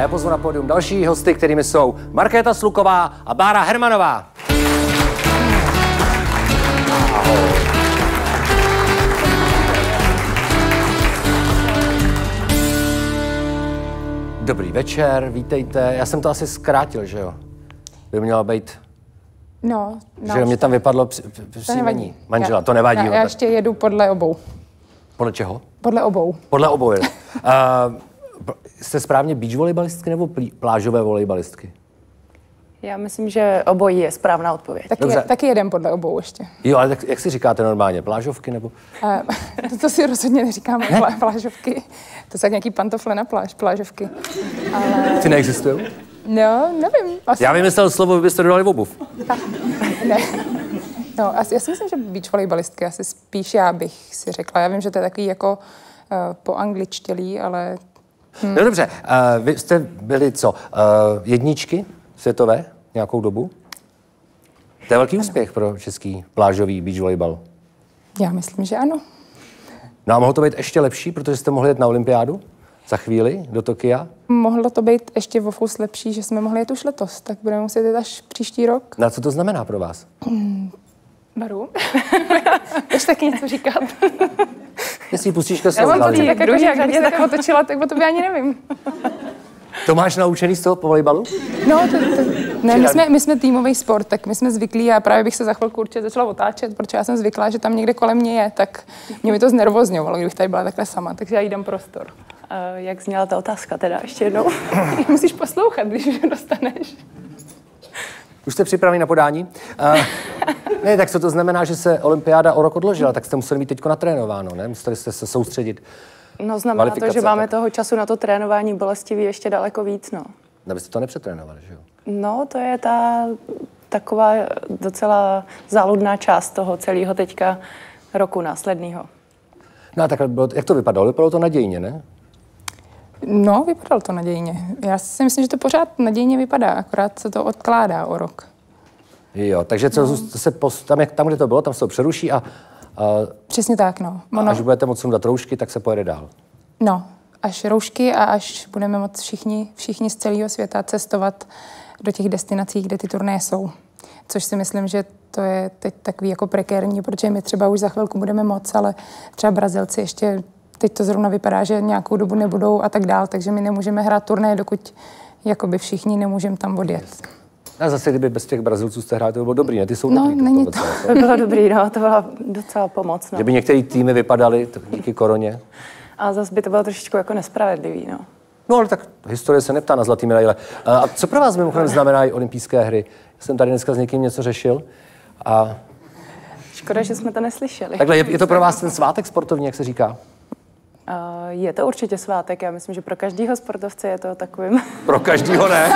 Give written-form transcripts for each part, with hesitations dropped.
já pozvu na pódium další hosty, kterými jsou Markéta Sluková a Bára Hermanová. Dobrý večer, vítejte. Já jsem to asi zkrátil, že jo? By měla být... No, že mě tam vypadlo příjmení manžela, to nevadí. Já ještě jedu podle obou. Podle čeho? Podle obou. Podle obou jede. Jste správně beach volejbalistky nebo plážové volejbalistky? Já myslím, že obojí je správná odpověď. Taky jedem podle obou ještě. Jo, ale tak, jak si říkáte normálně? Plážovky nebo? To si rozhodně neříkáme, plážovky. To jsou nějaký pantofle na plážovky. Ale... Ty neexistují? No, nevím. Já vymyslel slovo, vy byste dodali obuv. Ne. No, já si myslím, že beach volejbalistky asi spíš já bych si řekla. Já vím, že to je takový jako poangličtělý, ale... No dobře, vy jste byli co? Jedničky světové nějakou dobu? To je velký úspěch pro český plážový beach volejbal. Já myslím, že ano. No a mohlo to být ještě lepší, protože jste mohli jet na olympiádu za chvíli do Tokia? Mohlo to být ještě o fous lepší, že jsme mohli jet už letos, tak budeme muset jít až příští rok. Na co to znamená pro vás? Baru? Chceš taky něco říkat? Jestli pustíš ke slovu. Já mám to tak jako, že jak bych se tak otočila, tak o tobě ani nevím. To máš naučený z toho po volejbalu? No, ne, my jsme týmový sport, tak my jsme zvyklí a právě bych se za chvilku určitě začala otáčet, protože já jsem zvyklá, že tam někde kolem mě je, tak mě by to znervozňovalo, kdybych tady byla takhle sama, takže já jí dám prostor. Jak zněla ta otázka teda ještě jednou? Musíš poslouchat, když už dostaneš. Už jste připravený na podání? Ne, tak co to znamená, že se olympiáda o rok odložila, tak jste museli mít teďko natrénováno, ne? Museli jste se soustředit. No znamená to, že máme toho času na to trénování bolestivý ještě daleko víc, no. Abyste to nepřetrénovali, že jo? No, to je ta taková docela záludná část toho celého teďka roku následného. No a tak jak to vypadalo? Vypadalo to nadějně, ne? No, vypadalo to nadějně. Já si myslím, že to pořád nadějně vypadá, akorát se to odkládá o rok. Jo, takže co se tam, kde to bylo, tam se to přeruší a přesně tak, no. A až budete moct sundat roušky, tak se pojede dál. No, až roušky a až budeme moct všichni z celého světa cestovat do těch destinací, kde ty turnaje jsou. Což si myslím, že to je teď takový jako prekérní, protože my třeba už za chvilku budeme moc, ale třeba Brazilci ještě teď to zrovna vypadá, že nějakou dobu nebudou a tak dál, takže my nemůžeme hrát turnaje, dokud jakoby všichni nemůžeme tam odjet. A zase, kdyby bez těch Brazilců jste hráli, to by bylo dobrý, ne? Ty jsou dobrý. No, není to. To bylo dobrý, no, to byla docela pomoc, no. Že by některé týmy vypadaly díky koroně. A zase by to bylo trošičku jako nespravedlivý, no. No, ale tak historie se neptá na zlatý medaile. A co pro vás mimochodem znamenají olympijské hry? Já jsem tady dneska s někým něco řešil a... Škoda, že jsme to neslyšeli. Takhle, je to pro vás ten svátek sportovní, jak se říká? Je to určitě svátek. Já myslím, že pro každého sportovce je to takovým... Pro každého ne.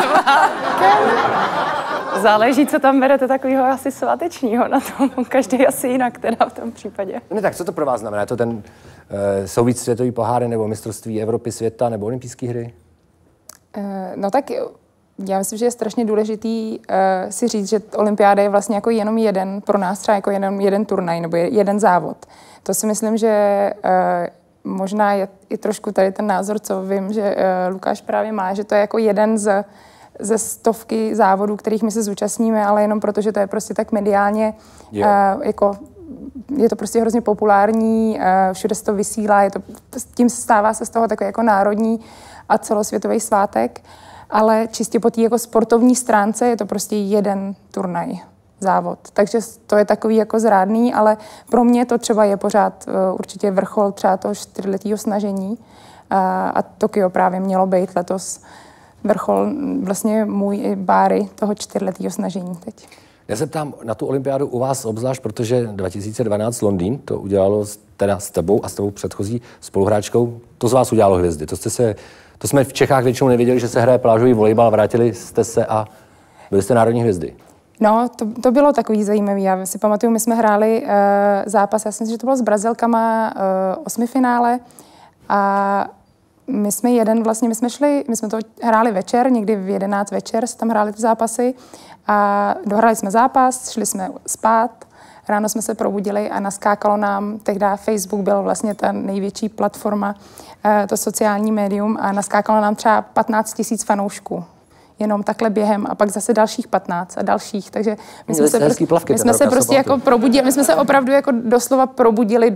Záleží, co tam berete takového asi svátečního na tom. Každý asi jinak teda v tom případě. Ne, tak co to pro vás znamená? Je to ten jsou víc světový poháry nebo mistrovství Evropy, světa nebo olympijské hry? No tak já myslím, že je strašně důležitý si říct, že olympiáda je vlastně jako jenom jeden, pro nás třeba jako jenom jeden turnaj nebo jeden závod. To si myslím, že možná je i trošku tady ten názor, co vím, že Lukáš právě má, že to je jako jeden ze stovky závodů, kterých my se zúčastníme, ale jenom proto, že to je prostě tak mediálně, jako je to prostě hrozně populární, všude se to vysílá, tím stává se z toho takový jako národní a celosvětový svátek, ale čistě po té jako sportovní stránce je to prostě jeden turnaj, závod. Takže to je takový jako zrádný, ale pro mě to třeba je pořád určitě vrchol třeba toho 4letého snažení a Tokio právě mělo být letos vrchol vlastně můj i Báry toho 4letého snažení teď. Já se ptám na tu olympiádu u vás obzvlášť, protože 2012 Londýn to udělalo teda s tebou a s tebou předchozí spoluhráčkou. To z vás udělalo hvězdy. To jsme v Čechách většinou nevěděli, že se hraje plážový volejbal, vrátili jste se a byli jste národní hvězdy. No, to bylo takový zajímavý. Já si pamatuju, my jsme hráli zápas, já si myslím, že to bylo s Brazilkama 8finále a my jsme my jsme to hráli večer, někdy v 11 večer se tam hráli ty zápasy a dohráli jsme zápas, šli jsme spát, ráno jsme se probudili a naskákalo nám, tehdy Facebook byl vlastně ta největší platforma, to sociální médium a naskákalo nám třeba 15 000 fanoušků. Jenom takhle během a pak zase dalších 15 a dalších, takže my jsme se prostě jako probudili, my jsme se opravdu jako doslova probudili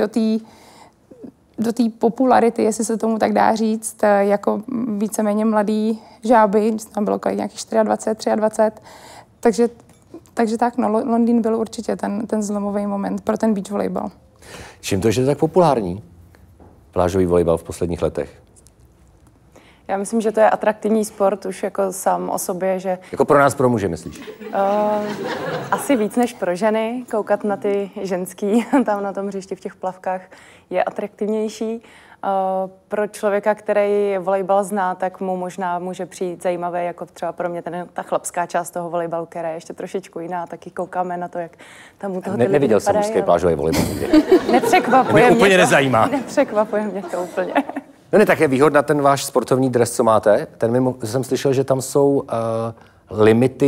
do té popularity, jestli se tomu tak dá říct, jako víceméně mladý žáby, tam bylo nějakých 24, 23, takže tak, no, Londýn byl určitě ten zlomový moment pro ten beach volejbal. Čím to, že je tak populární plážový volejbal v posledních letech? Já myslím, že to je atraktivní sport už jako sám o sobě, že... Jako pro nás, pro muže, myslíš? Asi víc než pro ženy. Koukat na ty ženský tam na tom hřišti v těch plavkách je atraktivnější. Pro člověka, který volejbal zná, tak mu možná může přijít zajímavé, jako třeba pro mě ta chlapská část toho volejbalu, která je ještě trošičku jiná, taky koukáme na to, jak tam u toho ty lidi neviděl jsem mužský plážový volejbal. Nepřekvapuje mě úplně to. Nezajímá. Nepřekvapuje mě to úplně. No ne, tak je výhodná ten váš sportovní dres, co máte. Jsem slyšel, že tam jsou limity,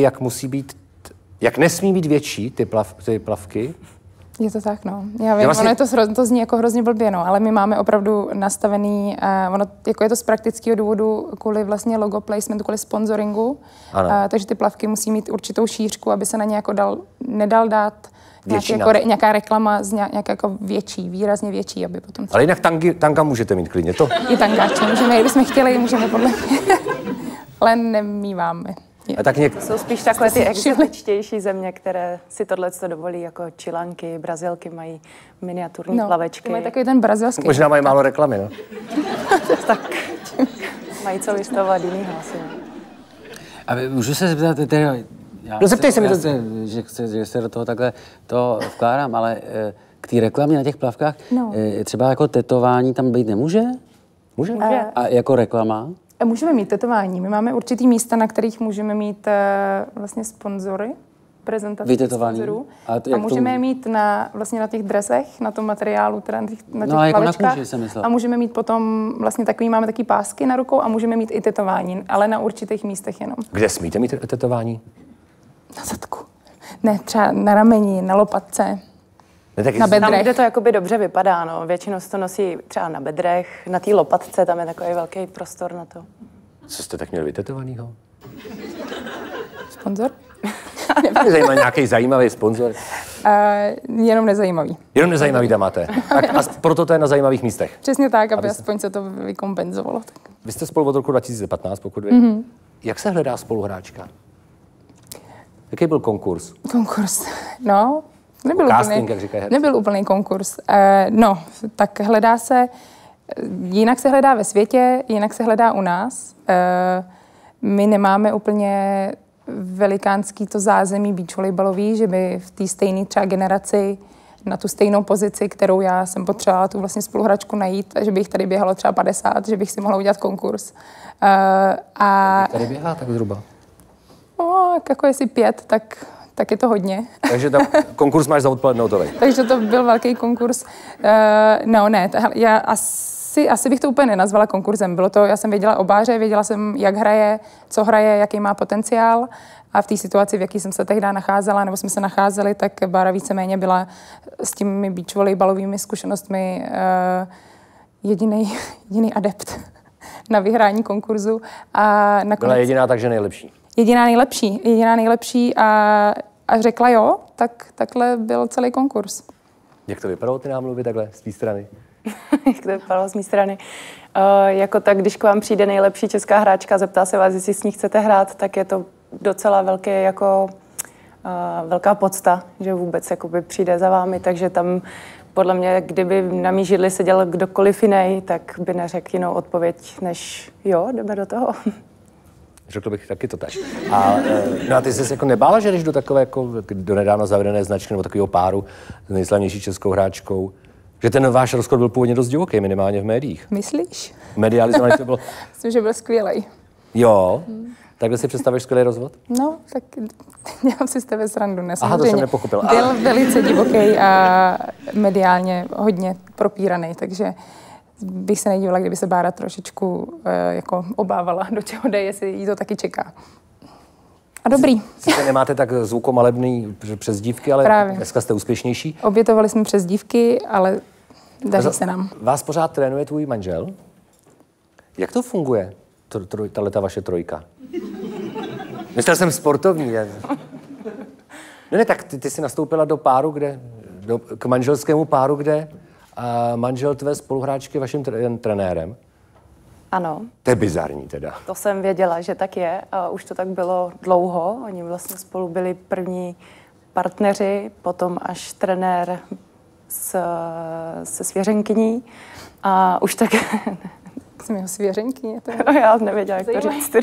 jak nesmí být větší ty plavky. Je to tak, no. Já vím, vlastně... to zní jako hrozně blbě, no, ale my máme opravdu nastavený, jako je to z praktického důvodu kvůli vlastně logo placementu, kvůli sponsoringu, takže ty plavky musí mít určitou šířku, aby se na ně jako nedal dát nějaká reklama nějak jako větší, výrazně větší, aby potom... Ale jinak tanga můžete mít klidně, to? I tangáče, kdybychom chtěli, můžeme podle mě, ale nemýváme. Jsou spíš takové ty exotičtější země, které si tohleto dovolí, jako Čilanky, Brazilky mají miniaturní plavečky. Mají takový ten brazilský. Možná mají málo reklamy, no? Tak mají co vystavovat jinýho asi. A můžu se zeptat, zeptej se mi to. Že se do toho takhle to vkládám, ale k té reklamě na těch plavkách, třeba jako tetování tam být nemůže? Může. A jako reklama? Můžeme mít tetování. My máme určitý místa, na kterých můžeme mít vlastně sponzory, prezentace sponzorů. A můžeme je mít na těch dresech, na tom materiálu, teda na těch plavečkách. Na kůži, jsem myslel. A můžeme mít potom vlastně máme taky pásky na rukou a můžeme mít i tetování, ale na určitých místech jenom. Kde smíte mít tetování? Na zadku. Ne, třeba na rameni, na lopatce. Na bedrech. Tam, kde to jakoby dobře vypadá, no. Většinou se to nosí třeba na bedrech, na té lopatce, tam je takový velký prostor na to. Co jste tak měli vytetovanýho? Sponzor? Mě zajímá nějaký zajímavý sponzor. Jenom nezajímavý. Jenom nezajímavý tam máte. Tak a proto to je na zajímavých místech. Přesně tak, aby aspoň se to vykompenzovalo. Tak. Vy jste spolu od roku 2015, pokud vím. Mm-hmm. Jak se hledá spoluhráčka? Jaký byl konkurs? Konkurs? No... Nebyl úplný konkurs. Tak hledá se, jinak se hledá ve světě, jinak se hledá u nás. My nemáme úplně velikánský to zázemí beach volejbalový, že by v té stejné třeba generaci na tu stejnou pozici, kterou já jsem potřebovala tu vlastně spoluhračku najít, že bych tady běhalo třeba 50, že bych si mohla udělat konkurs. Tady běhá tak zhruba? No, jako jestli 5, tak je to hodně. Takže tam konkurs máš za odpoledne hotový. Takže to byl velký konkurs. Já asi bych to úplně nenazvala konkurzem. Bylo to, já jsem věděla o Báře, věděla jsem, jak hraje, co hraje, jaký má potenciál. A v té situaci, v jaký jsem se tehdy nacházela, nebo jsme se nacházeli, tak Bára víceméně byla s těmi beach volejbalovými zkušenostmi jediný adept na vyhrání konkurzu. A nakonec... Byla jediná, takže nejlepší. Jediná nejlepší a řekla jo, tak takhle byl celý konkurs. Jak to vypadalo ty námluvy takhle z té strany? Jak to vypadalo z mé strany? Jako tak, když k vám přijde nejlepší česká hráčka, zeptá se vás, jestli s ní chcete hrát, tak je to docela velká podsta, že vůbec jakoby přijde za vámi, takže tam podle mě, kdyby na mý židli seděl kdokoliv jiný, tak by neřekl jinou odpověď, než jo, jdeme do toho. Řekl bych taky to tak. A ty jsi se jako nebála, že jdeš do takové jako do nedávno zavedené značky nebo takového páru s nejslavnější českou hráčkou? Že ten váš rozchod byl původně dost divoký, minimálně v médiích. Myslíš? Medializovaný to bylo. Myslím, že byl skvělej. Jo? Takhle si představíš skvělý rozvod? No, tak dělám si z tebe srandu. Aha, to jsem nepochopil. Byl velice divoký a mediálně hodně propíraný, takže bych se nedívala, kdyby se Bára trošičku jako obávala, do čeho jde, jestli jí to taky čeká. A dobrý. Sice nemáte tak zvukomalebný přezdívky, ale Právě. dneska jste úspěšnější. Obětovali jsme přezdívky, ale daří se nám. Vás pořád trénuje tvůj manžel? Jak to funguje, tato vaše trojka? Myslel jsem sportovní. Ne, tak ty jsi nastoupila do páru, k manželskému páru, kde a manžel tvé spoluhráčky je vaším trenérem. Ano. To je bizarní teda. To jsem věděla, že tak je a už to tak bylo dlouho. Oni vlastně spolu byli první partneři, potom až trenér se svěřenkyní a už tak... Jsem jeho svěřenkyně. Já nevěděla, jak to říct.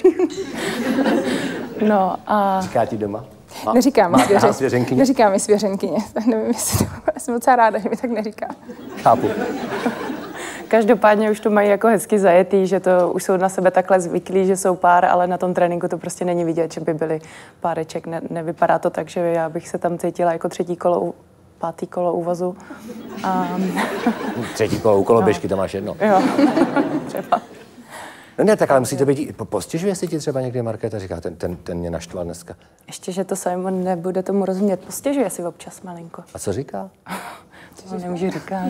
No a... Říká ti doma? Neříká mi svěřenkyně. Nevím, jestli to... Já jsem docela ráda, že mi tak neříká. Chápu. Každopádně už to mají jako hezky zajetý, že to už jsou na sebe takhle zvyklí, že jsou pár, ale na tom tréninku to prostě není vidět, že by byli páreček. Nevypadá to tak, že já bych se tam cítila jako pátý kolo úvozu. Třetí kolo u koloběžky, to máš jedno. Jo, třeba. No ne, tak ale musíte být... Postěžuje si ti třeba někdy Markéta říká, ten mě naštval dneska. Ještě, že to Simon nebude tomu rozumět. Postěžuje si občas malinko. A co říká? To nemůže říkat.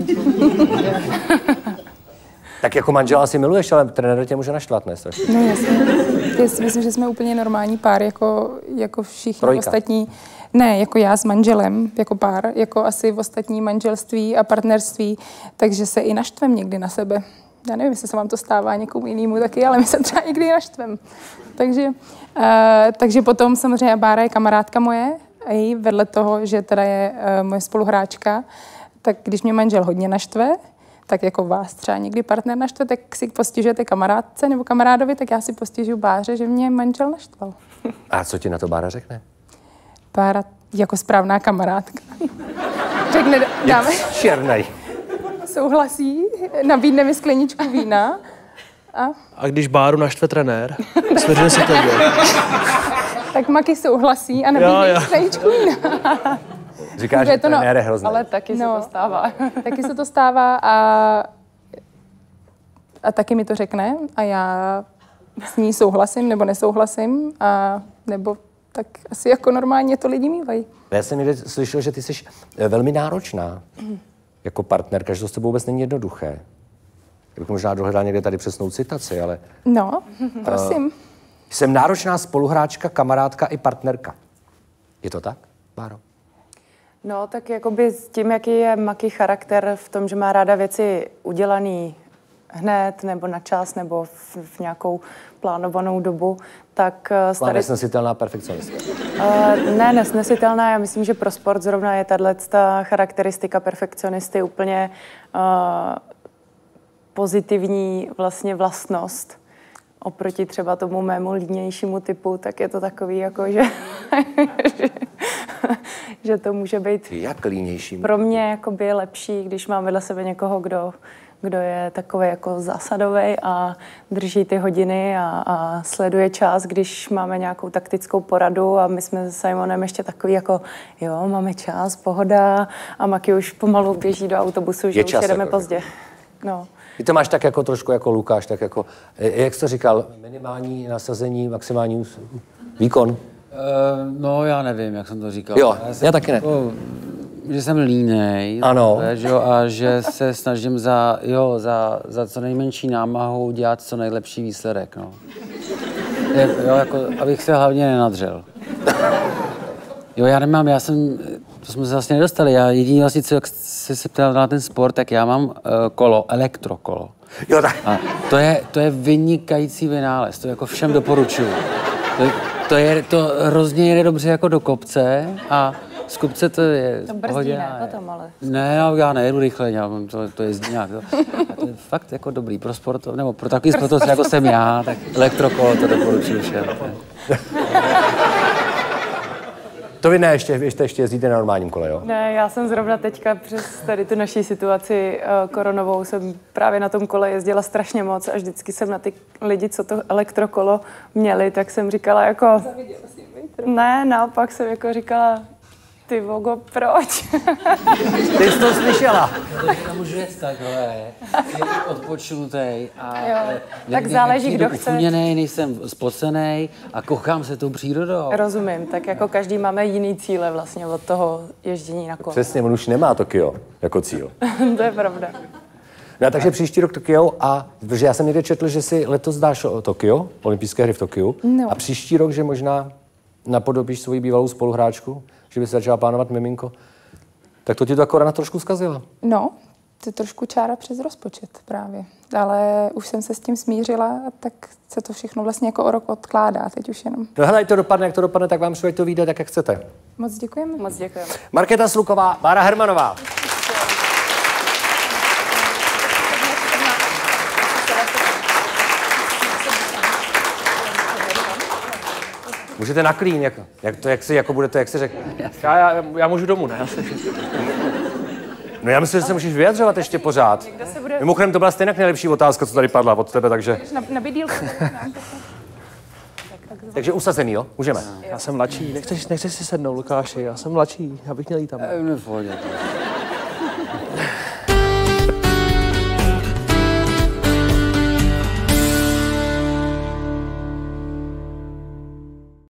Tak jako manžela si miluješ, ale trenér tě může naštvat, ne? No jasně. Já si myslím, že jsme úplně normální pár, jako všichni Trojka. Ostatní. Ne, jako já s manželem, jako pár, jako asi v ostatní manželství a partnerství, takže se i naštvem někdy na sebe. Já nevím, jestli se vám to stává někomu jinému taky, ale my se třeba někdy naštvem. Takže potom samozřejmě Bára je kamarádka moje, a jí vedle toho, že teda je moje spoluhráčka, tak když mě manžel hodně naštve, tak jako vás třeba někdy partner naštve, tak si postěžujete kamarádce nebo kamarádovi, tak já si postěžuju Báře, že mě manžel naštval. A co ti na to Bára řekne? Bára jako správná kamarádka. Řekne, dáme. Černej. Souhlasí, nabídne mi skleničku vína. A když Báru naštve trenér, svěřil se tobě. Tak Maki souhlasí a nabídne mi skleničku vína. Říká, že trenér je hrozný. Ale taky se to stává. Taky se to stává a taky mi to řekne a já s ní souhlasím nebo nesouhlasím a nebo tak asi jako normálně to lidi mývají. Já jsem někde slyšel, že ty jsi velmi náročná jako partnerka, že to s tebou vůbec není jednoduché. Já bych možná dohledal někde tady přesnou citaci, ale... No, prosím. Jsem náročná spoluhráčka, kamarádka i partnerka. Je to tak, Báro? No, tak jakoby s tím, jaký je Maki charakter v tom, že má ráda věci udělaný hned, nebo na čas, nebo v nějakou plánovanou dobu, tak... Má nesnesitelná perfekcionistka. Ne, nesnesitelná. Já myslím, že pro sport zrovna je tato charakteristika perfekcionisty úplně pozitivní vlastně vlastnost. Oproti třeba tomu mému línějšímu typu, tak je to takový jako, že to může být jak línější? Pro mě jakoby lepší, když mám vedle sebe někoho, kdo je takový jako zásadový a drží ty hodiny a sleduje čas, když máme nějakou taktickou poradu a my jsme s Simonem ještě takový jako jo, máme čas, pohoda a Maki už pomalu běží do autobusu, že už jedeme pozdě. No. Ty to máš tak jako trošku jako Lukáš, tak jako, jak jsi to říkal, minimální nasazení, maximální výkon? No, já nevím, jak jsem to říkal. Jo, já taky ne. Jako, že jsem línej, ano. A že se snažím za co nejmenší námahu dělat co nejlepší výsledek. No. Jo, jako, abych se hlavně nenadřel. Jo, to jsme se vlastně nedostali. Já jediný vlastně, co jsi se ptal na ten sport, tak já mám elektrokolo. Jo, tak. A to je vynikající vynález, to jako všem doporučuju. To hrozně jede dobře jako do kopce a z kopce to je to brzdí, ne, potom, ale... Ne, já nejedu rychle, to jezdí nějak. A to je fakt jako dobrý pro sport, nebo pro takový sportovce, jako jsem já, tak elektrokolo to doporučuju všem. To vy ne, ještě jezdíte na normálním kole, jo? Ne, já jsem zrovna teďka přes tady tu naší situaci koronovou jsem právě na tom kole jezdila strašně moc a vždycky jsem na ty lidi, co to elektrokolo měli, tak jsem říkala jako... Ne, naopak jsem jako říkala, Ty vogo, proč? Ty jsi to slyšela. Já můžu jet takhle, je odpočnutý a tak záleží, kdo chce. Ufuněnej, nejsem spocenej a kochám se tou přírodou. Rozumím, tak jako každý máme jiný cíle vlastně od toho ježdění na kole. Přesně, on už nemá Tokio jako cíl. To je pravda. No, takže příští rok Tokio a protože já jsem někde četl, že si letos dáš Tokio, olympijské hry v Tokiu, No. a příští rok, že možná napodobíš svoji bývalou spoluhráčku, že by se začala plánovat miminko, tak to ti to akorát trošku zkazilo. No, to je trošku čára přes rozpočet právě. Ale už jsem se s tím smířila a tak se to všechno vlastně jako o rok odkládá teď už jenom. No hele, to dopadne, jak to dopadne, tak vám všude to vyjde tak, jak chcete. Moc děkujeme. Moc děkujeme. Markéta Sluková, Bára Hermanová. Můžete na klín, jak si budete, jak se řekne. Já můžu domů, ne? No já myslím, že se můžeš vyjadřovat ještě pořád. Mimochodem, to byla stejně nejlepší otázka, co tady padla od tebe, takže... Nabídíl. Takže usazený, jo? Můžeme. Já jsem mladší. Nechceš si sednout, Lukáši, já jsem mladší, já bych měl jít tam. Ne, v pohodě.